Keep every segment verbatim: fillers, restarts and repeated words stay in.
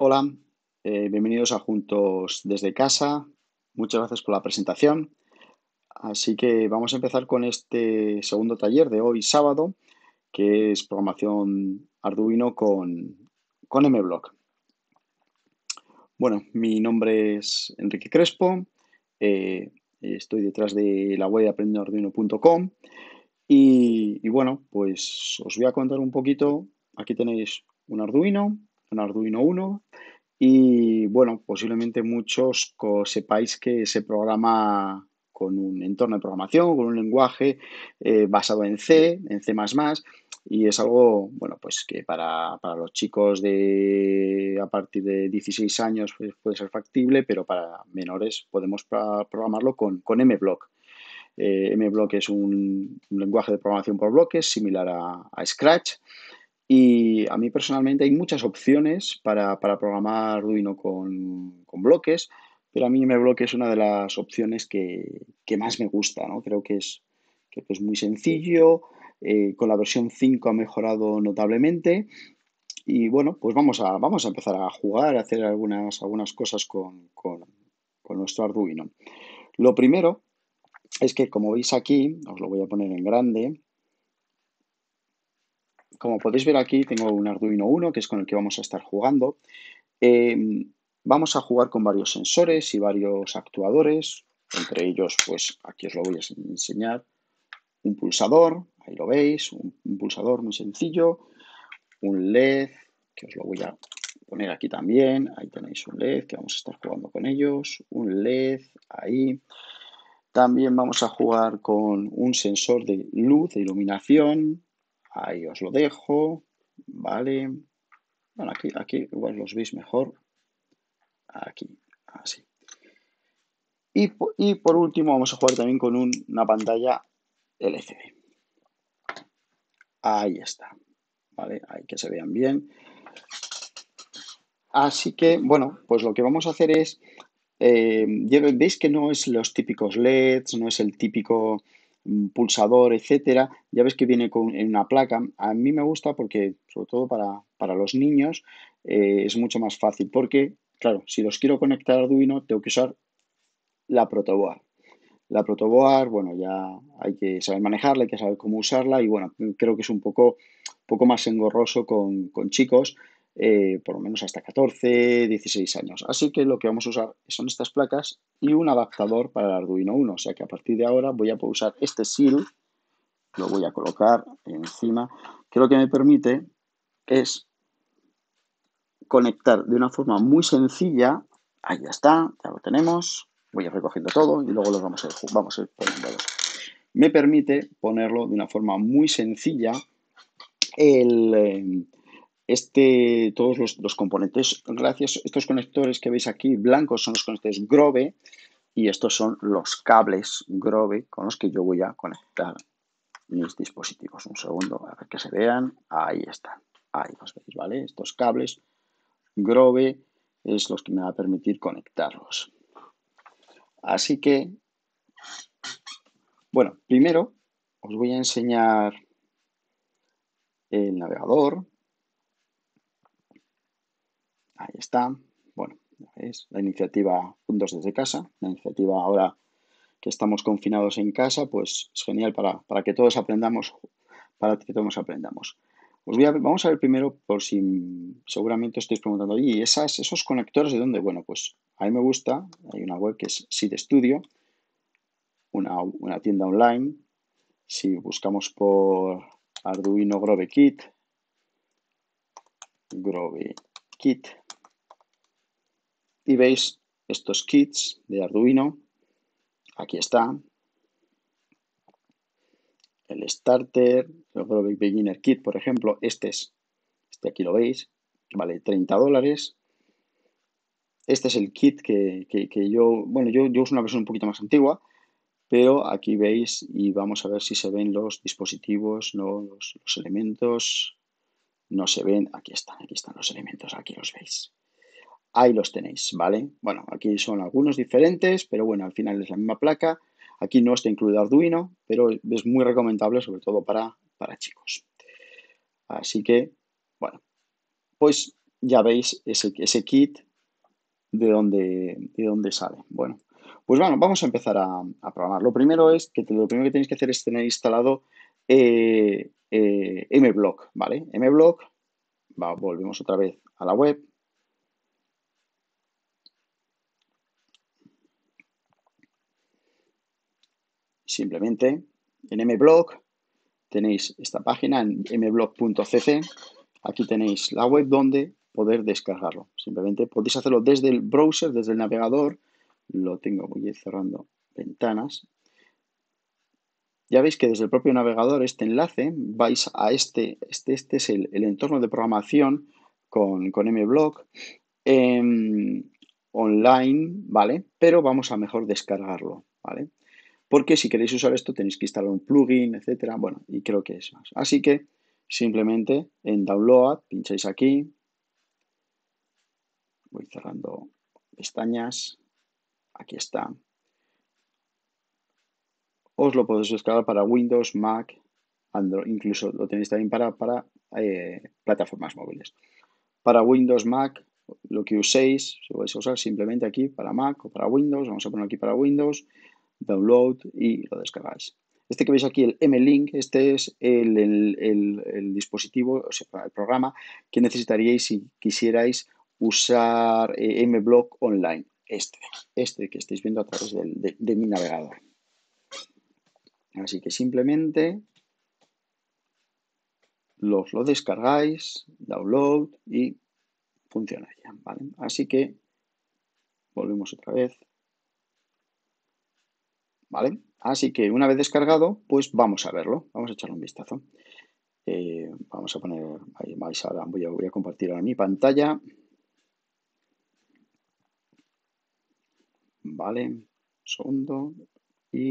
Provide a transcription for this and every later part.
Hola, eh, bienvenidos a Juntos desde casa. Muchas gracias por la presentación. Así que vamos a empezar con este segundo taller de hoy sábado, que es programación Arduino con, con MBlock. Bueno, mi nombre es Enrique Crespo, eh, estoy detrás de la web aprendiendo arduino punto com y, y bueno, pues os voy a contar un poquito. Aquí tenéis un Arduino, un Arduino Uno. Y bueno, posiblemente muchos co- sepáis que se programa con un entorno de programación, con un lenguaje eh, basado en C, en C++, y es algo, bueno, pues que para, para los chicos de a partir de dieciséis años pues, puede ser factible, pero para menores podemos pra- programarlo con, con MBlock. Eh, MBlock es un, un lenguaje de programación por bloques similar a, a Scratch y a mí personalmente hay muchas opciones para, para programar Arduino con, con bloques, pero a mí MBlock es una de las opciones que, que más me gusta, ¿no? Creo que es, que es muy sencillo, eh, con la versión cinco ha mejorado notablemente y bueno, pues vamos a, vamos a empezar a jugar, a hacer algunas, algunas cosas con, con, con nuestro Arduino. Lo primero es que, como veis aquí, os lo voy a poner en grande. Como podéis ver aquí, tengo un Arduino Uno, que es con el que vamos a estar jugando. Eh, Vamos a jugar con varios sensores y varios actuadores. Entre ellos, pues aquí os lo voy a enseñar. Un pulsador, ahí lo veis, un, un pulsador muy sencillo. Un L E D, que os lo voy a poner aquí también. Ahí tenéis un L E D, que vamos a estar jugando con ellos. Un L E D, ahí. También vamos a jugar con un sensor de luz, de iluminación. Ahí os lo dejo. Vale. Bueno, aquí, aquí igual los veis mejor. Aquí, así. Y, po- y por último vamos a jugar también con un- una pantalla L C D. Ahí está. ¿Vale? Ahí que se vean bien. Así que, bueno, pues lo que vamos a hacer es, eh, ya ve- veis que no es los típicos L E Ds, no es el típico mm, pulsador, etcétera. Ya ves que viene con, en una placa. A mí me gusta porque, sobre todo para, para los niños, eh, es mucho más fácil. Porque, claro, si los quiero conectar a Arduino, tengo que usar la protoboard. La protoboard, bueno, ya hay que saber manejarla, hay que saber cómo usarla y bueno, creo que es un poco, poco más engorroso con, con chicos, eh, por lo menos hasta catorce, dieciséis años. Así que lo que vamos a usar son estas placas y un adaptador para el Arduino Uno. O sea que a partir de ahora voy a poder usar este S I L, lo voy a colocar encima, que lo que me permite es conectar de una forma muy sencilla. Ahí ya está, ya lo tenemos. Voy a ir recogiendo todo y luego los vamos a ir, vamos a ir poniéndolos. Me permite ponerlo de una forma muy sencilla el, eh, este, todos los, los componentes. Gracias, estos conectores que veis aquí blancos son los conectores Grove y estos son los cables Grove con los que yo voy a conectar mis dispositivos. Un segundo, a ver que se vean. Ahí están. Ahí los veis, ¿vale? Estos cables Grove es los que me va a permitir conectarlos. Así que, bueno, primero os voy a enseñar el navegador. Ahí está. Bueno, es la iniciativa Juntos desde casa. La iniciativa ahora que estamos confinados en casa, pues es genial para, para que todos aprendamos, para que todos aprendamos. Os voy a, vamos a ver primero, por si seguramente estáis preguntando, ¿y esas, esos conectores de dónde? Bueno, pues a mí me gusta, hay una web que es Seed Studio, una, una tienda online. Si buscamos por Arduino Grove Kit, Grove Kit, y veis estos kits de Arduino. Aquí está el Starter, el Grove Beginner Kit, por ejemplo. Este es, este aquí lo veis, vale treinta dólares. Este es el kit que, que, que yo, bueno, yo, yo uso una versión un poquito más antigua, pero aquí veis y vamos a ver si se ven los dispositivos, no, los, los elementos, no se ven. Aquí están, aquí están los elementos, aquí los veis. Ahí los tenéis, ¿vale? Bueno, aquí son algunos diferentes, pero bueno, al final es la misma placa. Aquí no está incluido Arduino, pero es muy recomendable, sobre todo para, para chicos. Así que, bueno, pues ya veis ese, ese kit de dónde, de dónde sale. Bueno, pues bueno, vamos a empezar a, a programar. Lo primero es que lo primero que tenéis que hacer es tener instalado eh, eh, mblock, ¿vale? Mblock, va, volvemos otra vez a la web. Simplemente en mblock tenéis esta página en mblock punto c c. Aquí tenéis la web donde poder descargarlo. Simplemente podéis hacerlo desde el browser, desde el navegador. Lo tengo, voy a ir cerrando ventanas. Ya veis que desde el propio navegador, este enlace, vais a este, este, este es el, el entorno de programación con, con mblock eh, online, ¿vale? Pero vamos a mejor descargarlo, ¿vale? Porque si queréis usar esto tenéis que instalar un plugin, etcétera. Bueno, y creo que es más. Así que simplemente en Download, pincháis aquí, voy cerrando pestañas, aquí está. Os lo podéis descargar para Windows, Mac, Android, incluso lo tenéis también para, para eh, plataformas móviles. Para Windows, Mac, lo que uséis, si vais a usar simplemente aquí para Mac o para Windows, vamos a poner aquí para Windows, download y lo descargáis. Este que veis aquí, el M-Link, este es el, el, el, el dispositivo, o sea, el programa que necesitaríais si quisierais usar eh, mblock online. Este, este que estáis viendo a través del, de, de mi navegador. Así que simplemente los lo descargáis, download y funcionaría, ¿vale? Así que volvemos otra vez, ¿vale? Así que una vez descargado, pues vamos a verlo, vamos a echarle un vistazo. Eh, vamos a poner, ahí vais ahora, voy a, voy a compartir ahora mi pantalla, ¿vale? Un segundo y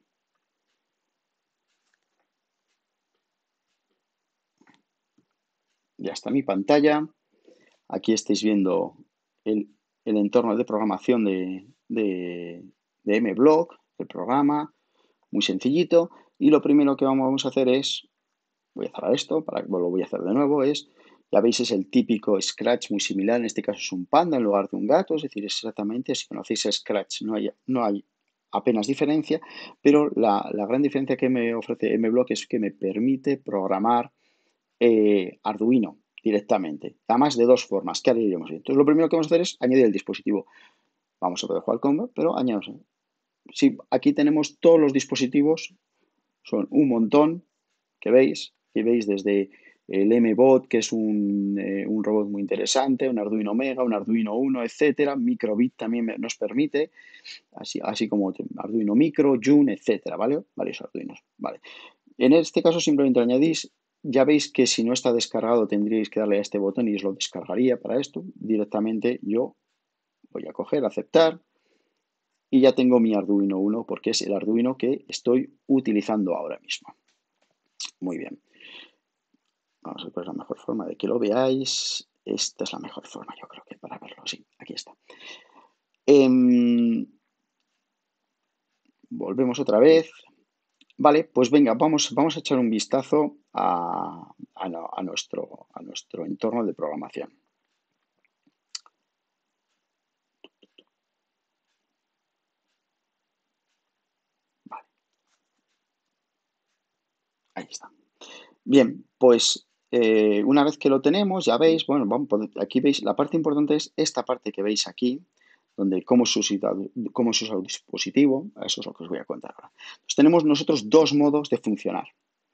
ya está mi pantalla. Aquí estáis viendo el, el entorno de programación de, de, de mblock, el programa, muy sencillito. Y lo primero que vamos a hacer es, voy a cerrar esto, para, bueno, lo voy a hacer de nuevo, es, ya veis, es el típico Scratch muy similar, en este caso es un panda en lugar de un gato, es decir, es exactamente, si conocéis Scratch no hay, no hay apenas diferencia, pero la, la gran diferencia que me ofrece mblock es que me permite programar eh, Arduino directamente, además de dos formas, que haríamos bien. Entonces, lo primero que vamos a hacer es añadir el dispositivo. Vamos a poder jugar con, pero añadimos. Sí, aquí tenemos todos los dispositivos, son un montón, que veis, que veis desde el M-Bot, que es un, eh, un robot muy interesante, un Arduino Mega, un Arduino Uno, etcétera. Microbit también nos permite, así, así como Arduino Micro, June, etcétera, ¿vale? Varios Arduinos, ¿vale? En este caso simplemente lo añadís. Ya veis que si no está descargado tendríais que darle a este botón y os lo descargaría para esto. Directamente yo voy a coger, aceptar y ya tengo mi Arduino Uno porque es el Arduino que estoy utilizando ahora mismo. Muy bien. Vamos a ver cuál es la mejor forma de que lo veáis. Esta es la mejor forma, yo creo que para verlo. Sí, aquí está. Eh, volvemos otra vez. Vale, pues venga, vamos, vamos a echar un vistazo a, a, a, nuestro, a nuestro entorno de programación. Vale. Ahí está. Bien, pues eh, una vez que lo tenemos, ya veis, bueno, vamos, aquí veis, la parte importante es esta parte que veis aquí, donde cómo se usa, cómo se usa el dispositivo, eso es lo que os voy a contar ahora. Entonces, tenemos nosotros dos modos de funcionar,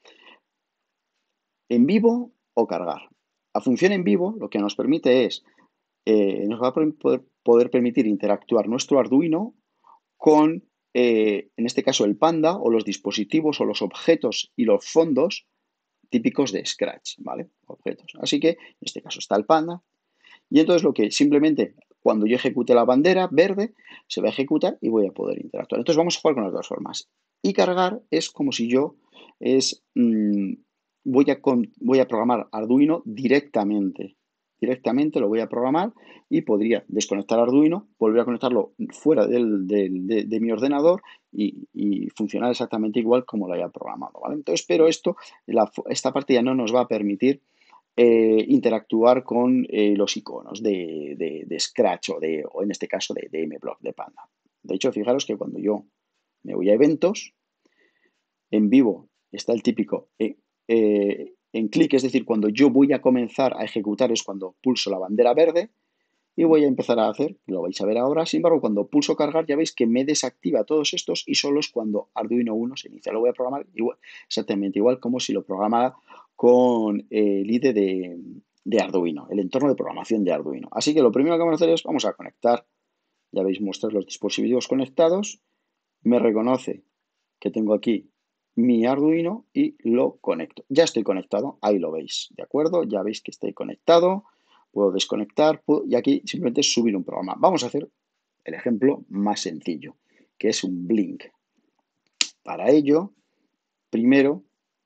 en vivo o cargar. La función en vivo lo que nos permite es, eh, nos va a poder, poder permitir interactuar nuestro Arduino con, eh, en este caso, el Panda o los dispositivos o los objetos y los fondos típicos de Scratch, ¿vale? Objetos. Así que, en este caso está el Panda. Y entonces lo que simplemente, cuando yo ejecute la bandera verde, se va a ejecutar y voy a poder interactuar. Entonces vamos a jugar con las dos formas. Y cargar es como si yo es, mmm, voy, a con, voy a programar Arduino directamente. Directamente lo voy a programar y podría desconectar Arduino, volver a conectarlo fuera del, del, de, de, mi ordenador y, y, funcionar exactamente igual como lo haya programado, ¿vale? Entonces, pero esto, la, esta parte ya no nos va a permitir eh, interactuar con eh, los iconos de, de- de Scratch o, de, o en este caso de, de MBlock, de Panda. De hecho, fijaros que cuando yo me voy a eventos, en vivo está el típico eh, eh, en clic, es decir, cuando yo voy a comenzar a ejecutar es cuando pulso la bandera verde y voy a empezar a hacer, lo vais a ver ahora. Sin embargo, cuando pulso cargar ya veis que me desactiva todos estos y solo es cuando Arduino uno se inicia. Lo voy a programar igual, exactamente igual como si lo programara con el I D E de, de Arduino, el entorno de programación de Arduino. Así que lo primero que vamos a hacer es, vamos a conectar, ya veis, mostrar los dispositivos conectados, me reconoce que tengo aquí mi Arduino y lo conecto. Ya estoy conectado, ahí lo veis, ¿de acuerdo? Ya veis que estoy conectado, puedo desconectar puedo, y aquí simplemente es subir un programa. Vamos a hacer el ejemplo más sencillo, que es un Blink. Para ello, primero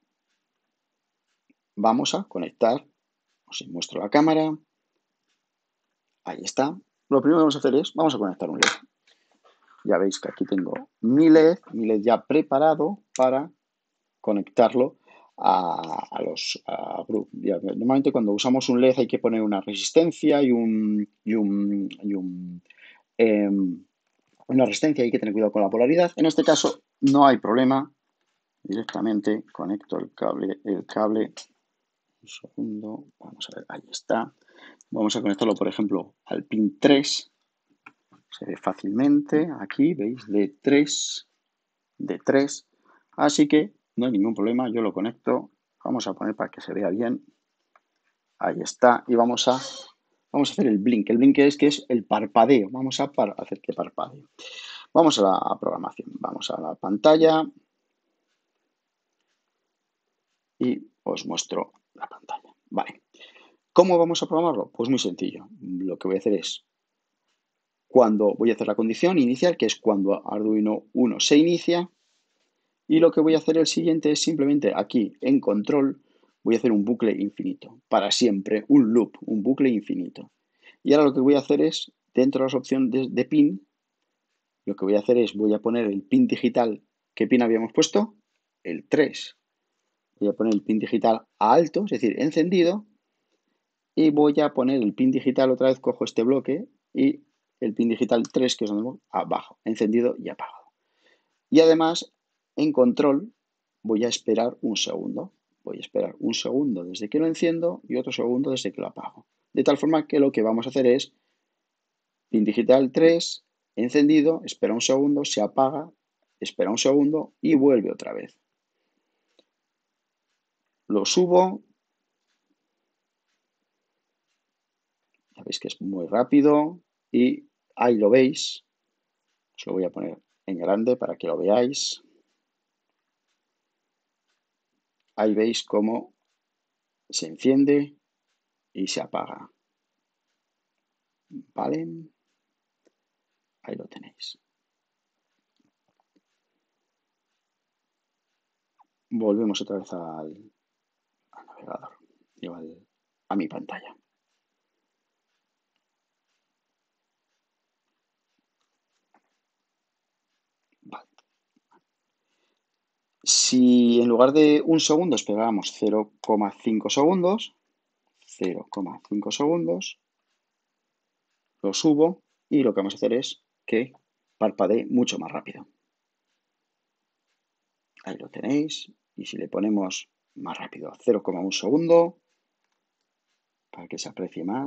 vamos a conectar, os muestro la cámara, ahí está. Lo primero que vamos a hacer es, vamos a conectar un L E D. Ya veis que aquí tengo mi L E D, mi L E D ya preparado para conectarlo a, a los a, normalmente cuando usamos un L E D hay que poner una resistencia y un, y un, y un eh, una resistencia, hay que tener cuidado con la polaridad. En este caso no hay problema, directamente conecto el cable, el cable, un segundo, vamos a ver, ahí está. Vamos a conectarlo, por ejemplo, al pin tres, se ve fácilmente, aquí veis, de tres, de tres, así que no hay ningún problema, yo lo conecto, vamos a poner para que se vea bien, ahí está, y vamos a, vamos a hacer el blink, el blink es que es el parpadeo, vamos a par hacer que parpadee. Vamos a la programación, vamos a la pantalla y os muestro la pantalla. Vale, ¿cómo vamos a programarlo? Pues muy sencillo, lo que voy a hacer es, cuando voy a hacer la condición inicial, que es cuando Arduino uno se inicia, y lo que voy a hacer el siguiente es simplemente aquí en control voy a hacer un bucle infinito, para siempre, un loop, un bucle infinito. Y ahora lo que voy a hacer es, dentro de las opciones de, de pin, lo que voy a hacer es, voy a poner el pin digital, ¿qué pin habíamos puesto? El tres. Voy a poner el pin digital a alto, es decir, encendido, y voy a poner el pin digital, otra vez cojo este bloque, y el pin digital tres, que es donde abajo, encendido y apagado. Y además, en control, voy a esperar un segundo. Voy a esperar un segundo desde que lo enciendo y otro segundo desde que lo apago. De tal forma que lo que vamos a hacer es pin digital tres, encendido, espera un segundo, se apaga, espera un segundo y vuelve otra vez. Lo subo. Ya veis que es muy rápido y ahí lo veis. Os lo voy a poner en grande para que lo veáis. Ahí veis cómo se enciende y se apaga. ¿Vale? Ahí lo tenéis. Volvemos otra vez al, al navegador, digo, al, a mi pantalla. Vale. Si en lugar de un segundo esperábamos cero coma cinco segundos, cero coma cinco segundos, lo subo y lo que vamos a hacer es que parpadee mucho más rápido. Ahí lo tenéis. Y si le ponemos más rápido, cero coma uno segundo, para que se aprecie más.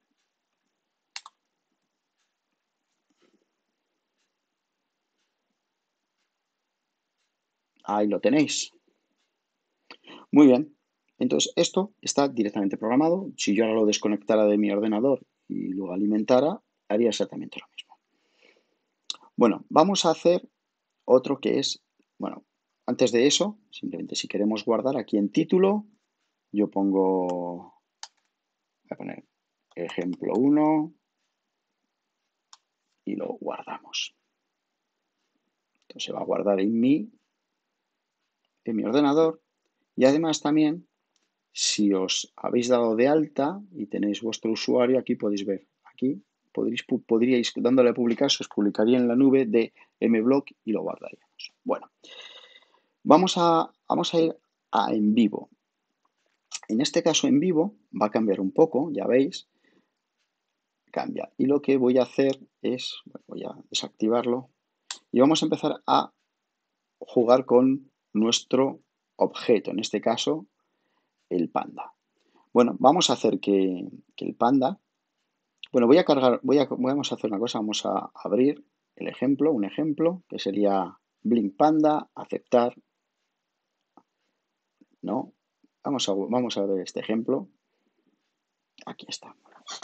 Ahí lo tenéis. Muy bien. Entonces, esto está directamente programado. Si yo ahora lo desconectara de mi ordenador y lo alimentara, haría exactamente lo mismo. Bueno, vamos a hacer otro que es, bueno, antes de eso, simplemente si queremos guardar aquí en título, yo pongo, voy a poner ejemplo uno y lo guardamos. Entonces se va a guardar en mi, en mi ordenador y además también, si os habéis dado de alta y tenéis vuestro usuario, aquí podéis ver, aquí podríais, podríais dándole a publicar, se os publicaría en la nube de MBlock y lo guardaríamos. Bueno, vamos a, vamos a ir a en vivo. En este caso en vivo va a cambiar un poco, ya veis, cambia. Y lo que voy a hacer es, bueno, voy a desactivarlo y vamos a empezar a jugar con nuestro objeto, en este caso el panda. Bueno, vamos a hacer que, que el panda, bueno, voy a cargar, voy a, vamos a hacer una cosa, vamos a abrir el ejemplo, un ejemplo que sería Blink Panda, aceptar, ¿no? Vamos a, vamos a ver este ejemplo. Aquí está.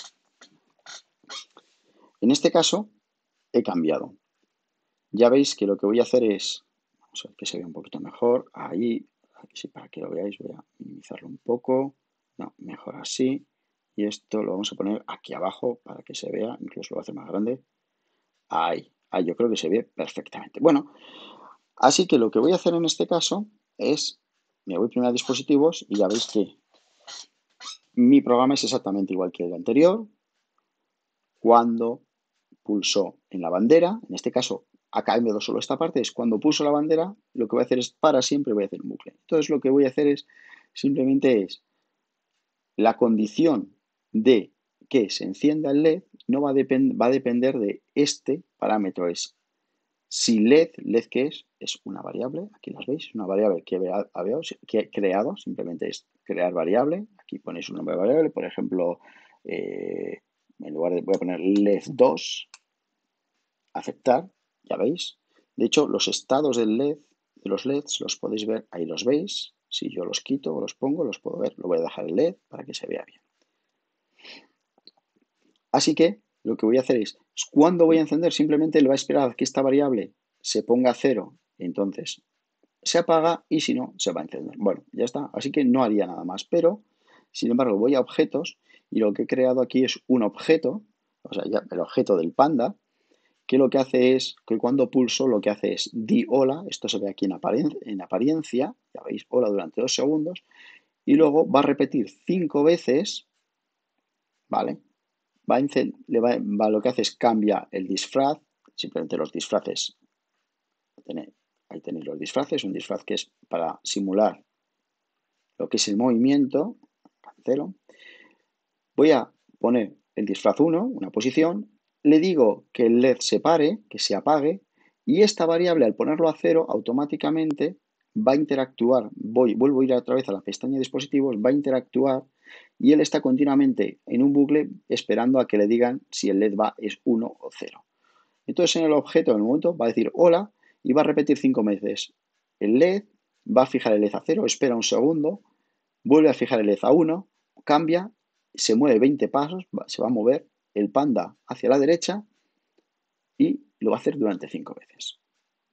En este caso he cambiado. Ya veis que lo que voy a hacer es, vamos a ver que se vea un poquito mejor, ahí, sí, para que lo veáis voy a minimizarlo un poco, no, mejor así, y esto lo vamos a poner aquí abajo para que se vea, incluso lo voy a hacer más grande, ahí, ahí yo creo que se ve perfectamente. Bueno, así que lo que voy a hacer en este caso es, me voy primero a dispositivos y ya veis que mi programa es exactamente igual que el anterior, cuando pulso en la bandera, en este caso ha cambiado solo esta parte, es cuando pulso la bandera, lo que voy a hacer es para siempre voy a hacer un bucle. Entonces lo que voy a hacer es, simplemente es, la condición de que se encienda el L E D no va a, depend va a depender de este parámetro, es si L E D, L E D que es, es una variable, aquí las veis, una variable que, vea, que he creado, simplemente es crear variable, aquí ponéis un nombre de variable, por ejemplo, eh, en lugar de, voy a poner L E D dos, aceptar, ya veis. De hecho, los estados del L E D, de los L E Ds, los podéis ver, ahí los veis. Si yo los quito o los pongo, los puedo ver. Lo voy a dejar el L E D para que se vea bien. Así que lo que voy a hacer es, cuando voy a encender, simplemente le va a esperar a que esta variable se ponga a cero. Entonces se apaga y si no, se va a encender. Bueno, ya está. Así que no haría nada más. Pero, sin embargo, voy a objetos y lo que he creado aquí es un objeto, o sea, ya el objeto del panda, que lo que hace es que cuando pulso lo que hace es di hola, esto se ve aquí en, aparien en apariencia, ya veis, hola durante dos segundos, y luego va a repetir cinco veces, ¿vale? Va a le va, va, lo que hace es cambia el disfraz, simplemente los disfraces, tenéis, ahí tenéis los disfraces, un disfraz que es para simular lo que es el movimiento, cancelo, voy a poner el disfraz uno, una posición, le digo que el L E D se pare, que se apague, y esta variable al ponerlo a cero automáticamente va a interactuar, voy, vuelvo a ir otra vez a la pestaña de dispositivos, va a interactuar y él está continuamente en un bucle esperando a que le digan si el L E D va es uno o cero. Entonces en el objeto, en el momento, va a decir hola y va a repetir cinco veces. El L E D va a fijar el L E D a cero, espera un segundo, vuelve a fijar el L E D a uno, cambia, se mueve veinte pasos, se va a mover el panda hacia la derecha y lo va a hacer durante cinco veces.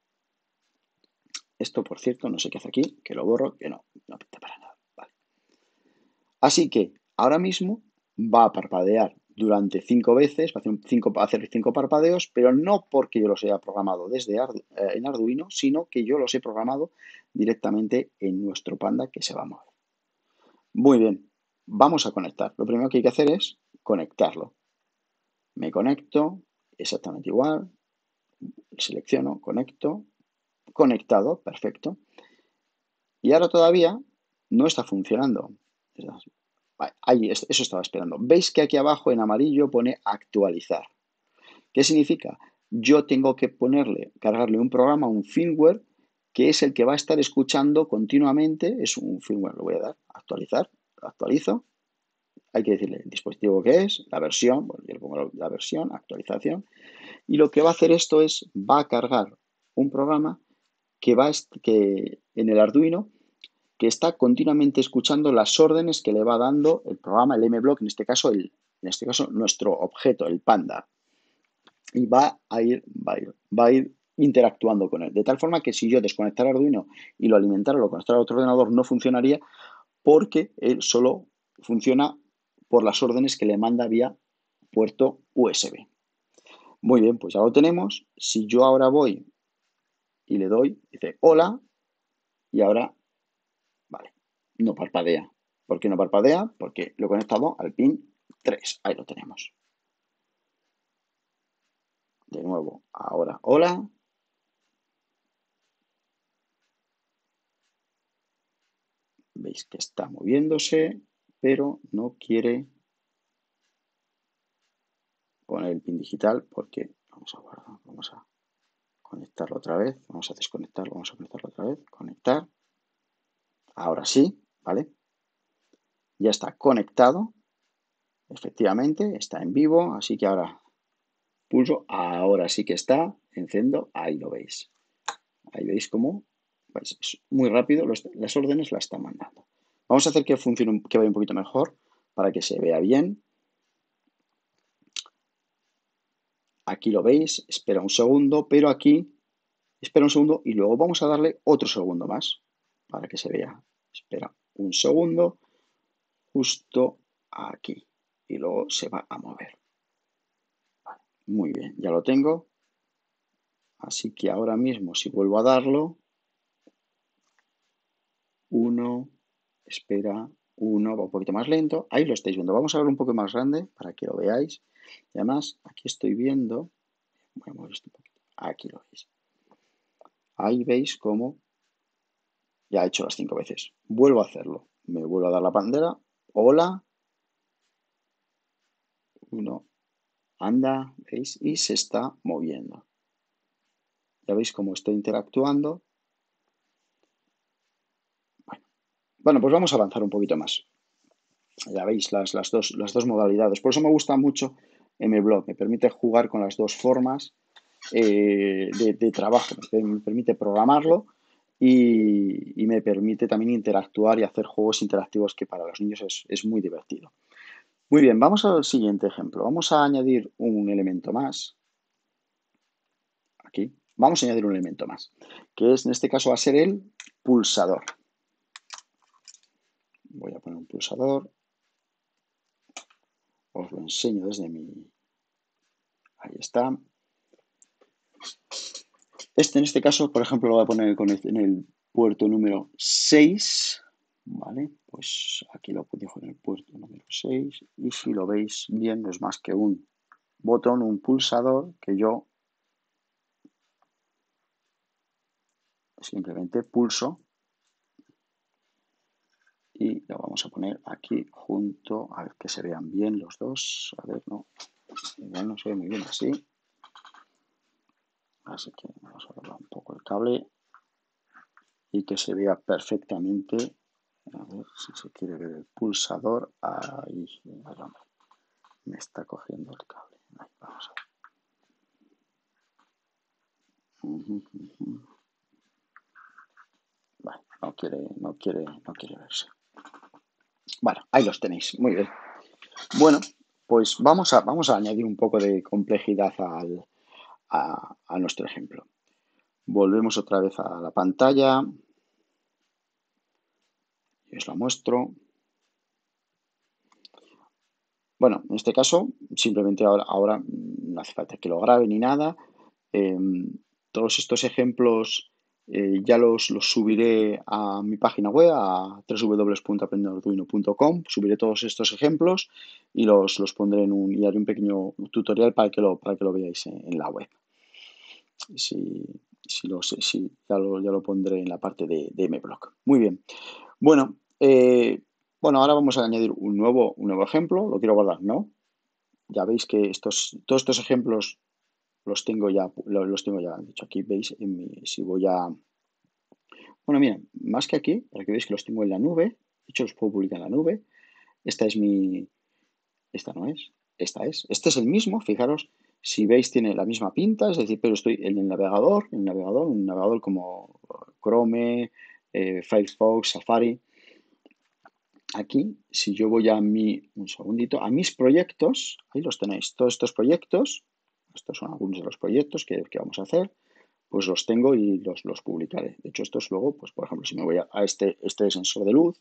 Esto, por cierto, no sé qué hace aquí, que lo borro, que no, no pinta para nada. Vale. Así que ahora mismo va a parpadear durante cinco veces, va a hacer cinco, va a hacer cinco parpadeos, pero no porque yo los haya programado desde Ardu eh, en Arduino, sino que yo los he programado directamente en nuestro panda que se va a mover. Muy bien, vamos a conectar. Lo primero que hay que hacer es conectarlo. Me conecto, exactamente igual, selecciono, conecto, conectado, perfecto. Y ahora todavía no está funcionando. Ahí, eso estaba esperando. ¿Veis que aquí abajo en amarillo pone actualizar? ¿Qué significa? Yo tengo que ponerle, cargarle un programa, un firmware, que es el que va a estar escuchando continuamente. Es un firmware, lo voy a dar, actualizar, lo actualizo. Hay que decirle el dispositivo que es, la versión, bueno, yo le pongo la versión, actualización. Y lo que va a hacer esto es, va a cargar un programa que va que en el Arduino que está continuamente escuchando las órdenes que le va dando el programa, el mblock, en este caso, el, en este caso nuestro objeto, el panda. Y va a ir, va a ir, va a ir interactuando con él. De tal forma que si yo desconectara Arduino y lo alimentara o lo conectara a otro ordenador, no funcionaría porque él solo funciona por las órdenes que le manda vía puerto U S B. Muy bien, pues ya lo tenemos. Si yo ahora voy y le doy, dice hola, y ahora, vale, no parpadea. ¿Por qué no parpadea? Porque lo he conectado al pin tres. Ahí lo tenemos. De nuevo, ahora hola. Veis que está moviéndose, pero no quiere poner el pin digital porque vamos a guardar, vamos a conectarlo otra vez, vamos a desconectarlo, vamos a conectarlo otra vez, conectar. Ahora sí, ¿vale? Ya está conectado, efectivamente, está en vivo, así que ahora pulso, ahora sí que está, encendo, ahí lo veis. Ahí veis cómo pues, es muy rápido, los, las órdenes las está mandando. Vamos a hacer que funcione, que vaya un poquito mejor para que se vea bien. Aquí lo veis, espera un segundo, pero aquí espera un segundo y luego vamos a darle otro segundo más para que se vea. Espera un segundo justo aquí y luego se va a mover. Vale, muy bien, ya lo tengo. Así que ahora mismo si vuelvo a darlo, uno, espera, uno, va un poquito más lento. Ahí lo estáis viendo. Vamos a ver un poco más grande para que lo veáis. Y además, aquí estoy viendo, voy a mover esto un poquito. Aquí lo veis. Ahí veis cómo ya he hecho las cinco veces. Vuelvo a hacerlo. Me vuelvo a dar la bandera. Hola. Uno. Anda. ¿Veis? Y se está moviendo. Ya veis cómo estoy interactuando. Bueno, bueno pues vamos a avanzar un poquito más. Ya veis las, las, dos, las dos modalidades. Por eso me gusta mucho MBlock. Me permite jugar con las dos formas eh, de, de trabajo. Me permite programarlo y, y me permite también interactuar y hacer juegos interactivos que para los niños es, es muy divertido. Muy bien, vamos al siguiente ejemplo. Vamos a añadir un elemento más. Aquí. Vamos a añadir un elemento más, que es, en este caso va a ser el pulsador. Voy a poner un pulsador. Os lo enseño desde mi... Ahí está. Este, en este caso, por ejemplo, lo voy a poner en el puerto número seis. Vale, pues aquí lo dejo en el puerto número seis. Y si lo veis bien, no es más que un botón, un pulsador que yo simplemente pulso. Y lo vamos a poner aquí junto, a ver que se vean bien los dos. A ver, no, igual no se ve muy bien así. Así que vamos a doblar un poco el cable y que se vea perfectamente. A ver si se quiere ver el pulsador. Ahí, me está cogiendo el cable. Ahí, vamos a ver. Uh-huh, uh-huh. Vale, no quiere, no quiere, no quiere verse. Bueno, ahí los tenéis. Muy bien. Bueno, pues vamos a, vamos a añadir un poco de complejidad al, a, a nuestro ejemplo. Volvemos otra vez a la pantalla. Y os la muestro. Bueno, en este caso, simplemente ahora, ahora no hace falta que lo grabe ni nada. Eh, todos estos ejemplos eh, ya los, los subiré a mi página web, a w w w punto aprender arduino punto com. Subiré todos estos ejemplos y los, los pondré en un, y haré un pequeño tutorial para que lo, para que lo veáis en, en la web. Si, si, lo, si ya, lo, ya lo pondré en la parte de, de MBlock. Muy bien. Bueno, eh, bueno, ahora vamos a añadir un nuevo, un nuevo ejemplo. Lo quiero guardar, ¿no? Ya veis que estos, todos estos ejemplos los tengo ya, los tengo ya, de hecho aquí veis, en mi, si voy a... Bueno, mira, más que aquí, para que veáis que los tengo en la nube, de hecho los puedo publicar en la nube. Esta es mi... Esta no es, esta es. Este es el mismo, fijaros, si veis tiene la misma pinta, es decir, pero estoy en el navegador, en el navegador, un navegador como Chrome, eh, Firefox, Safari. Aquí, si yo voy a mi, un segundito, a mis proyectos, ahí los tenéis, todos estos proyectos, estos son algunos de los proyectos que, que vamos a hacer, pues los tengo y los, los publicaré. De hecho, estos luego, pues por ejemplo, si me voy a, a este, este sensor de luz,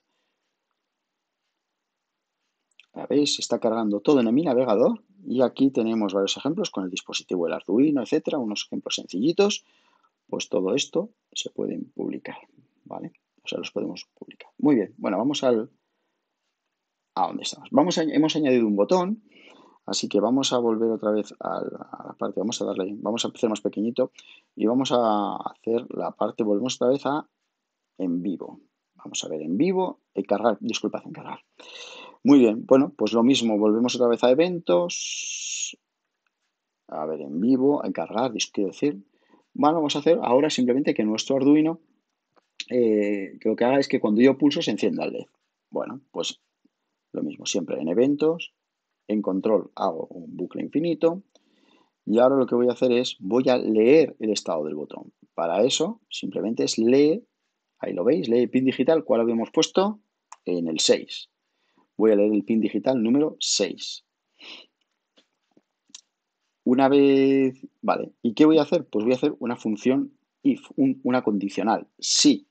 ya veis, se está cargando todo en mi navegador y aquí tenemos varios ejemplos con el dispositivo, el Arduino, etcétera, unos ejemplos sencillitos, pues todo esto se pueden publicar, ¿vale? O sea, los podemos publicar. Muy bien, bueno, vamos al, a dónde estamos. Vamos a, hemos añadido un botón, así que vamos a volver otra vez a la, a la parte, vamos a darle, vamos a empezar más pequeñito y vamos a hacer la parte, volvemos otra vez a en vivo. Vamos a ver en vivo, en cargar, disculpad, en cargar. Muy bien, bueno, pues lo mismo, volvemos otra vez a eventos, a ver en vivo, en cargar, quiero decir. Bueno, vamos a hacer ahora simplemente que nuestro Arduino, eh, que lo que haga es que cuando yo pulso se encienda el L E D. Bueno, pues lo mismo, siempre en eventos, en control hago un bucle infinito y ahora lo que voy a hacer es, voy a leer el estado del botón. Para eso, simplemente es lee, ahí lo veis, lee pin digital, ¿cuál habíamos puesto? En el seis. Voy a leer el pin digital número seis. Una vez, vale, ¿y qué voy a hacer? Pues voy a hacer una función if, un, una condicional, sí.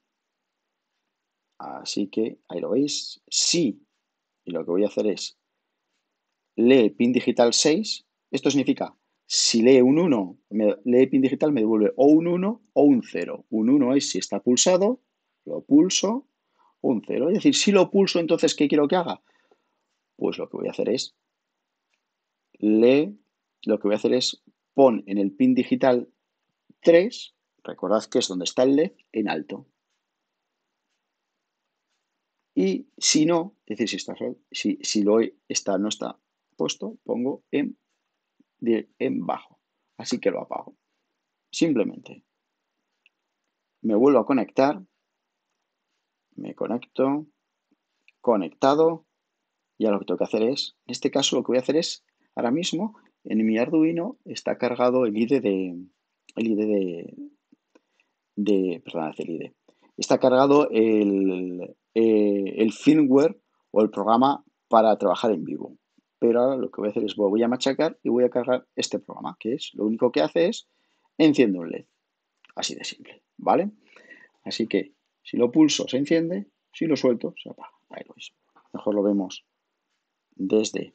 Así que ahí lo veis, sí. Y lo que voy a hacer es, lee pin digital seis. Esto significa, si lee un uno, me, lee pin digital me devuelve o un uno o un cero. Un uno es si está pulsado, lo pulso, un cero. Es decir, si lo pulso, entonces, ¿qué quiero que haga? Pues lo que voy a hacer es, lee, lo que voy a hacer es, pon en el pin digital tres, recordad que es donde está el L E D, en alto. Y si no, es decir, si, está, si, si lo está, no está puesto, pongo en, de, en bajo. Así que lo apago. Simplemente me vuelvo a conectar, me conecto, conectado, y ahora lo que tengo que hacer es, en este caso lo que voy a hacer es, ahora mismo en mi Arduino está cargado el I D E de, el I D E de, de perdón, el I D E. Está cargado el, eh, el firmware o el programa para trabajar en vivo. Pero ahora lo que voy a hacer es voy a machacar y voy a cargar este programa, que es lo único que hace es enciende un L E D. Así de simple, ¿vale? Así que si lo pulso se enciende, si lo suelto se apaga. Ahí lo veis. Mejor lo vemos desde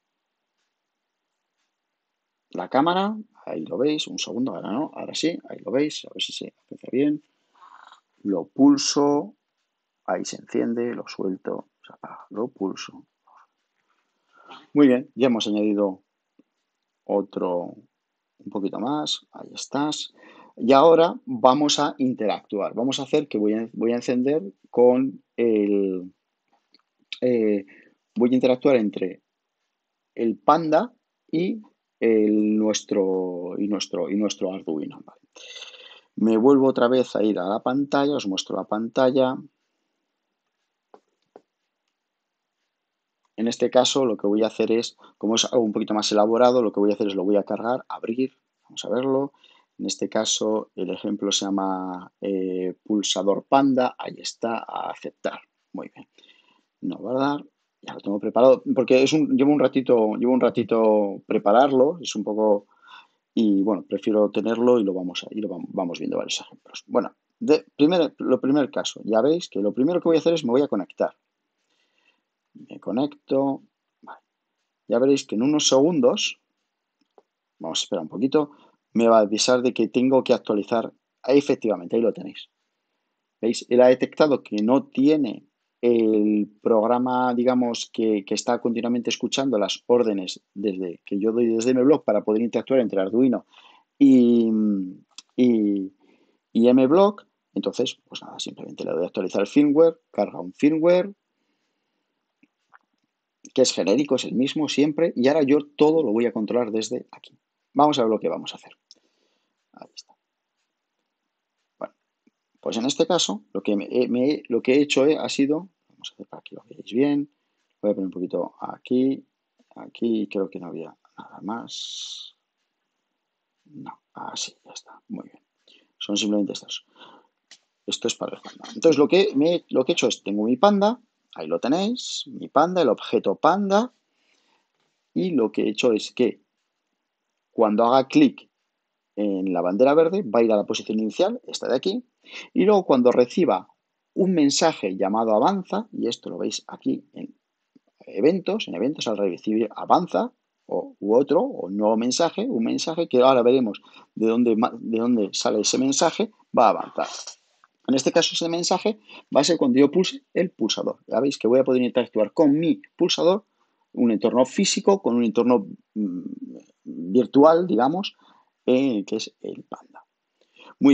la cámara. Ahí lo veis. Un segundo, ahora no, ahora sí, ahí lo veis. A ver si se aprecia bien. Lo pulso, ahí se enciende, lo suelto, se apaga, lo pulso. Muy bien, ya hemos añadido otro un poquito más, ahí estás. Y ahora vamos a interactuar. Vamos a hacer que voy a, voy a encender con el... Eh, voy a interactuar entre el Panda y el, nuestro, y, nuestro, y nuestro Arduino. Vale. Me vuelvo otra vez a ir a la pantalla, os muestro la pantalla. En este caso lo que voy a hacer es, como es algo un poquito más elaborado, lo que voy a hacer es lo voy a cargar, abrir, vamos a verlo. En este caso el ejemplo se llama eh, pulsador Panda, ahí está, a aceptar. Muy bien. No guardar, ya lo tengo preparado, porque es un, llevo un ratito, llevo un ratito prepararlo, es un poco, y bueno, prefiero tenerlo y lo vamos a, y lo vamos, vamos viendo varios ejemplos. Bueno, de, primer, lo primer caso, ya veis que lo primero que voy a hacer es me voy a conectar. Me conecto. Vale. Ya veréis que en unos segundos, vamos a esperar un poquito, me va a avisar de que tengo que actualizar. Ahí, efectivamente, ahí lo tenéis. ¿Veis? Él ha detectado que no tiene el programa, digamos, que, que está continuamente escuchando las órdenes desde que yo doy desde MBlock para poder interactuar entre Arduino y, y, y MBlock. Entonces, pues nada, simplemente le doy a actualizar el firmware, carga un firmware, que es genérico, es el mismo siempre, y ahora yo todo lo voy a controlar desde aquí. Vamos a ver lo que vamos a hacer. Ahí está. Bueno, pues en este caso, lo que, me, me, lo que he hecho eh, ha sido, vamos a hacer para que lo veáis bien, voy a poner un poquito aquí, aquí, creo que no había nada más. No, así, ya está, muy bien. Son simplemente estos. Esto es para el panda. Entonces, lo que, me, lo que he hecho es, tengo mi panda, ahí lo tenéis, mi panda, el objeto panda, y lo que he hecho es que cuando haga clic en la bandera verde, va a ir a la posición inicial, esta de aquí, y luego cuando reciba un mensaje llamado avanza, y esto lo veis aquí en eventos, en eventos al recibir avanza, o, u otro, o un nuevo mensaje, un mensaje que ahora veremos de dónde, de dónde sale ese mensaje, va a avanzar. En este caso, ese mensaje va a ser cuando yo pulse el pulsador. Ya veis que voy a poder interactuar con mi pulsador, un entorno físico, con un entorno mmm, virtual, digamos, eh, que es el panda. Muy bien.